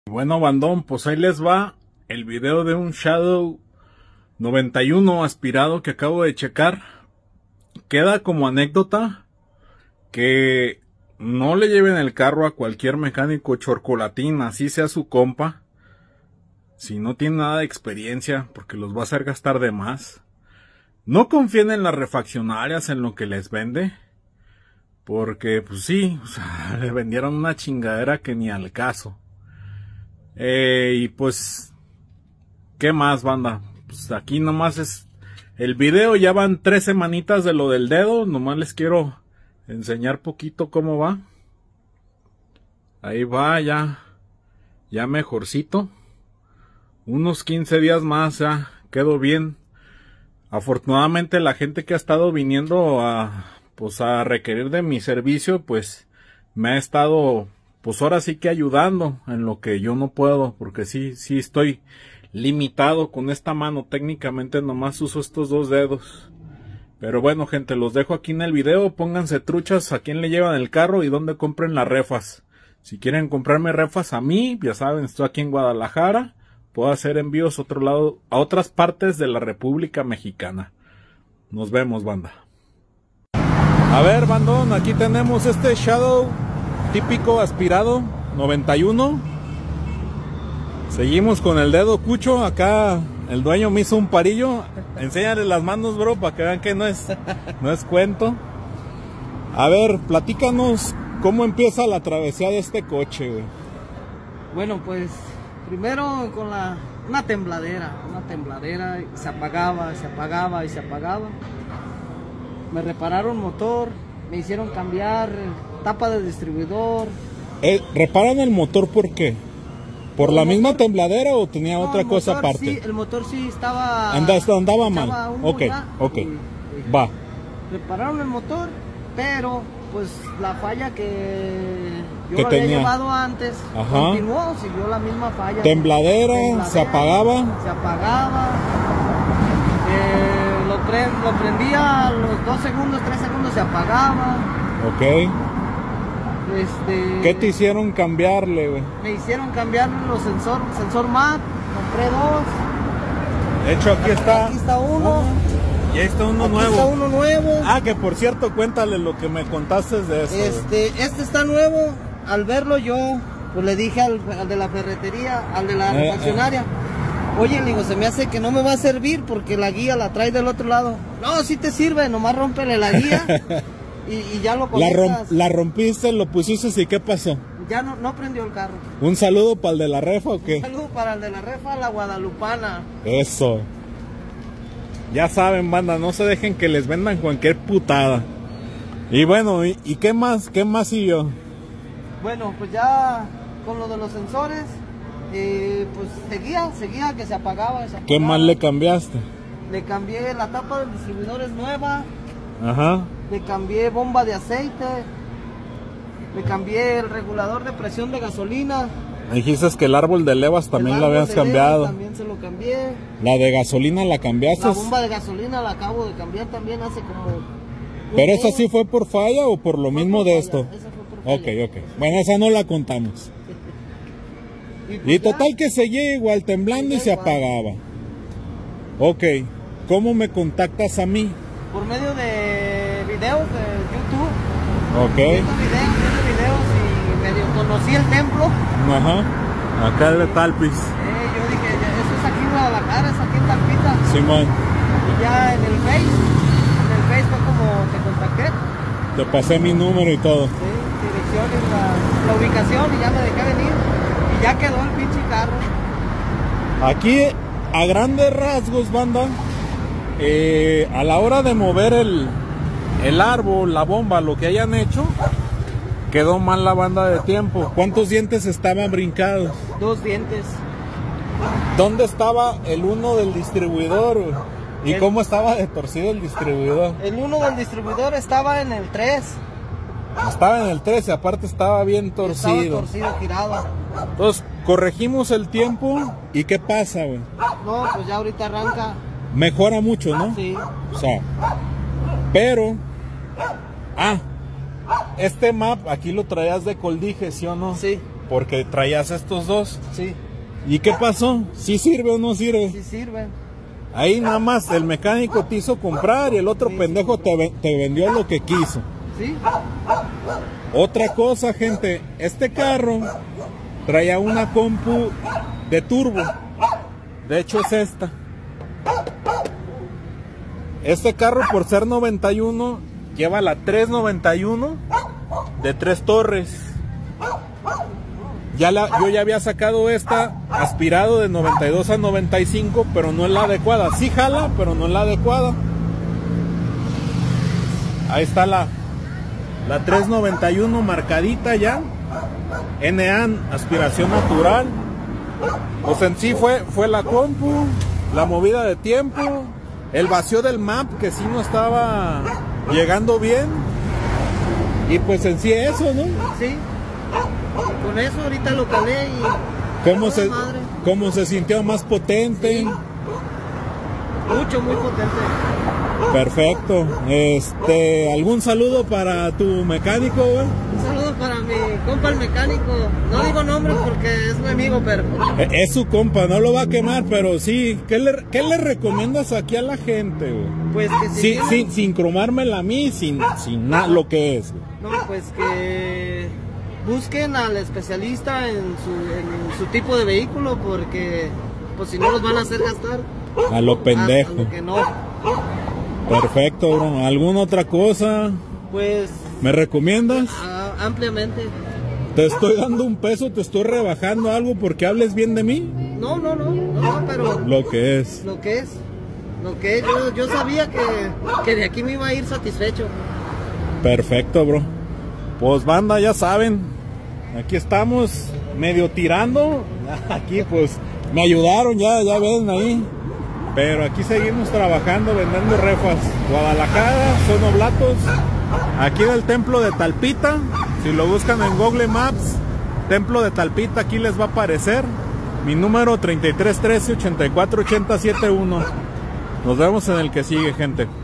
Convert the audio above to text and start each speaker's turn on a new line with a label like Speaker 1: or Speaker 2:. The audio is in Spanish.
Speaker 1: Bueno, bandón, pues ahí les va el video de un Shadow 91 aspirado que acabo de checar. Queda como anécdota que no le lleven el carro a cualquier mecánico chorcolatín, así sea su compa, si no tiene nada de experiencia, porque los va a hacer gastar de más. No confíen en las refaccionarias, en lo que les vende, porque pues sí, o sea, le vendieron una chingadera que ni al caso. Y pues, ¿qué más, banda? Pues aquí nomás es el video, ya van 3 semanitas de lo del dedo, nomás les quiero enseñar poquito cómo va. Ahí va, ya mejorcito. Unos 15 días más, ya quedó bien. Afortunadamente la gente que ha estado viniendo a requerir de mi servicio, pues me ha estado, pues ahora sí que ayudando en lo que yo no puedo, porque sí estoy limitado con esta mano. Técnicamente nomás uso estos 2 dedos. Pero bueno, gente, los dejo aquí en el video. Pónganse truchas a quién le llevan el carro y dónde compren las refas. Si quieren comprarme refas a mí, ya saben, estoy aquí en Guadalajara. Puedo hacer envíos a otro lado, a otras partes de la República Mexicana. Nos vemos, banda. A ver, bandón, aquí tenemos este Shadow típico aspirado 91. Seguimos con el dedo cucho. Acá el dueño me hizo un parillo. Enséñale las manos, bro, para que vean que no es cuento. A ver, platícanos cómo empieza la travesía de este coche, güey.
Speaker 2: Bueno, pues primero con una tembladera, se apagaba, y se apagaba. Me repararon motor, me hicieron cambiar tapa de distribuidor.
Speaker 1: ¿Reparan el motor por qué? ¿Por la misma tembladera o tenía otra cosa aparte?
Speaker 2: Sí, el motor sí estaba...
Speaker 1: Andaba mal. Ok. Va.
Speaker 2: Repararon el motor, pero pues la falla que yo
Speaker 1: que
Speaker 2: lo había
Speaker 1: tenía
Speaker 2: llevado antes, continuó, siguió la misma falla.
Speaker 1: Tembladera, se apagaba.
Speaker 2: Lo prendía a los 2 segundos, 3 segundos, se apagaba.
Speaker 1: Ok. ¿Qué te hicieron cambiarle, güey?
Speaker 2: Me hicieron cambiar los sensor MAT, compré 2.
Speaker 1: De hecho, aquí está
Speaker 2: uno.
Speaker 1: Y ahí está uno nuevo.
Speaker 2: Está uno nuevo.
Speaker 1: Ah, que por cierto, cuéntale lo que me contaste de eso.
Speaker 2: Este está nuevo. Al verlo yo, pues le dije al de la ferretería, al de la refaccionaria, oye, le digo, se me hace que no me va a servir porque la guía la trae del otro lado. No, sí te sirve, nomás rómpele la guía y ya lo conectas.
Speaker 1: La rompiste, lo pusiste y ¿qué pasó?
Speaker 2: Ya no prendió el carro.
Speaker 1: ¿Un saludo para el de la refa o qué?
Speaker 2: Un saludo para el de la refa, la guadalupana.
Speaker 1: Eso. Ya saben, banda, no se dejen que les vendan cualquier putada. Y bueno, ¿y qué más? ¿Qué más siguió?
Speaker 2: Bueno, pues ya con lo de los sensores, pues seguía que se apagaba.
Speaker 1: ¿Qué más le cambiaste?
Speaker 2: Le cambié la tapa del distribuidor, es nueva.
Speaker 1: Ajá.
Speaker 2: Le cambié bomba de aceite. Le cambié el regulador de presión de gasolina.
Speaker 1: Me dijiste que el árbol de levas también lo habías cambiado.
Speaker 2: También se lo cambié.
Speaker 1: ¿La de gasolina la cambiaste?
Speaker 2: La bomba de gasolina la acabo de cambiar también hace como...
Speaker 1: ¿Pero esa sí fue por falla o por lo mismo de esto?
Speaker 2: Esa fue por falla.
Speaker 1: Ok. Bueno, esa no la contamos. Y total que seguía igual temblando y se apagaba. Ok, ¿cómo me contactas a mí?
Speaker 2: Por medio de videos de YouTube.
Speaker 1: Ok.
Speaker 2: Viendo videos y medio conocí el templo.
Speaker 1: Ajá. Acá de Talpis.
Speaker 2: Yo dije, eso es aquí en Guadalajara, es aquí en Talpita.
Speaker 1: Simón.
Speaker 2: Y ya en el Face fue como te contacté.
Speaker 1: Te pasé mi número y todo.
Speaker 2: Sí, dirección y la ubicación y ya me dejé venir. Y ya quedó el pinche carro.
Speaker 1: Aquí, a grandes rasgos, banda, a la hora de mover el árbol, la bomba, lo que hayan hecho, quedó mal la banda de tiempo. ¿Cuántos dientes estaban brincados?
Speaker 2: 2 dientes.
Speaker 1: ¿Dónde estaba el uno del distribuidor? ¿Y cómo estaba de torcido el distribuidor?
Speaker 2: El uno del distribuidor estaba en el 3.
Speaker 1: Estaba en el 3 y aparte estaba bien torcido.
Speaker 2: Estaba torcido, girado.
Speaker 1: Entonces, corregimos el tiempo y ¿qué pasa, güey?
Speaker 2: No, pues ya ahorita arranca.
Speaker 1: Mejora mucho, ¿no?
Speaker 2: Sí.
Speaker 1: O sea, pero... este map aquí lo traías de Coldije, ¿sí o no?
Speaker 2: Sí.
Speaker 1: porque traías estos dos.
Speaker 2: Sí.
Speaker 1: ¿Y qué pasó? ¿Sí sirve o no sirve?
Speaker 2: Sí sirven.
Speaker 1: Ahí nada más el mecánico te hizo comprar y el otro pendejo te vendió lo que quiso.
Speaker 2: Sí.
Speaker 1: Otra cosa, gente, este carro traía una compu de turbo. De hecho es esta. Este carro, por ser 91, lleva la 391 de 3 torres. Yo ya había sacado esta aspirado de 92 a 95, pero no es la adecuada. Sí jala, pero no es la adecuada. Ahí está la 391 marcadita ya. NA, aspiración natural. Pues en sí fue la compu, la movida de tiempo, el vacío del map que sí no estaba llegando bien. Y pues en sí eso, ¿no?
Speaker 2: Sí. Con eso ahorita lo calé y...
Speaker 1: ¿Cómo se sintió más potente?
Speaker 2: Sí. Mucho, muy potente.
Speaker 1: Perfecto. ¿Algún saludo para tu mecánico, güey?
Speaker 2: Un saludo para mi compa el mecánico. No digo nombre porque es mi amigo, pero...
Speaker 1: Es su compa, no lo va a quemar, pero sí. ¿Qué le recomiendas aquí a la gente, güey?
Speaker 2: Pues que
Speaker 1: sin cromármela a mí, sin nada lo que es, güey.
Speaker 2: No, pues que busquen al especialista en su tipo de vehículo, porque pues si no los van a hacer gastar
Speaker 1: a lo pendejo.
Speaker 2: A lo que no.
Speaker 1: Perfecto, bro. ¿Alguna otra cosa?
Speaker 2: Pues
Speaker 1: ¿me recomiendas?
Speaker 2: Ampliamente.
Speaker 1: ¿Te estoy dando un peso? ¿Te estoy rebajando algo porque hables bien de mí?
Speaker 2: No, pero
Speaker 1: lo que es.
Speaker 2: Yo sabía que de aquí me iba a ir satisfecho.
Speaker 1: Perfecto, bro. Pues banda, ya saben, aquí estamos medio tirando. Aquí pues me ayudaron, ya ven ahí. Pero aquí seguimos trabajando, vendiendo refas. Guadalajara, Son Oblatos. Aquí del templo de Talpita. Si lo buscan en Google Maps, templo de Talpita, aquí les va a aparecer. Mi número 3313-848071. Nos vemos en el que sigue, gente.